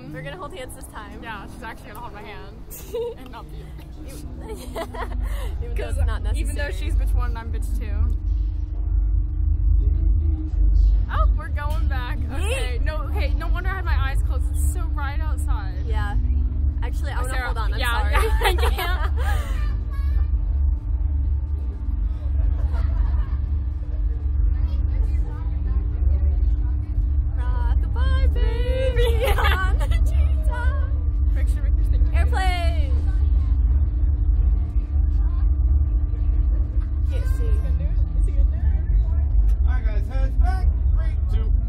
We're gonna hold hands this time. Yeah, she's actually gonna hold my hand. And not you. Even though it's not necessary. Even though she's bitch 1 and I'm bitch 2. Oh, we're going back. Okay, no wonder I had my eyes closed. It's so bright outside. Yeah. Actually, I want to hold on. I'm sorry. Yeah, I can't. Rock-a-bye, baby, on the treetop. Make sure you're thinking. Airplane. Can't see. Alright guys, heads back. 3, 2, 1.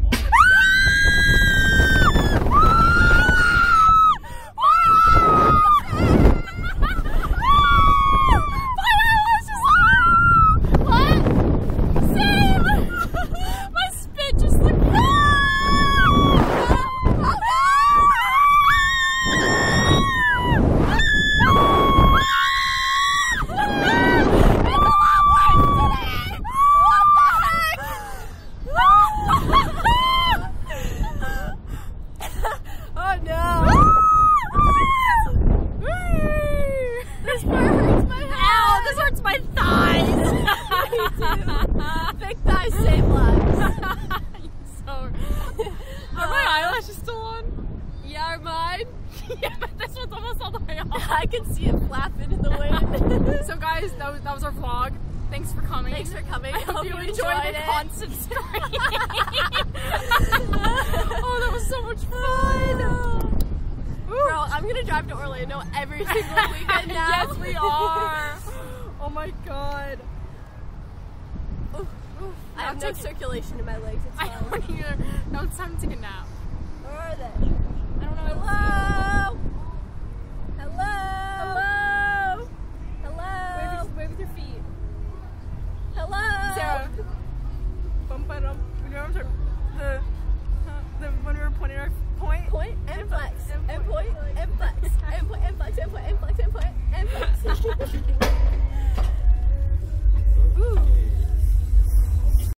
Big thighs save lives. Are my eyelashes still on? Yeah, are mine? Yeah, but this one's almost all the way off. I can see it flapping in the wind. So guys, that was our vlog. Thanks for coming. Thanks for coming. I hope you enjoyed the it. constant screaming. Oh, that was so much fun. Bro, I'm gonna drive to Orlando every single weekend now. Yes, we are. Oh my god. I have no circulation in my legs. It's I fine. don't either. Now it's time to take a nap.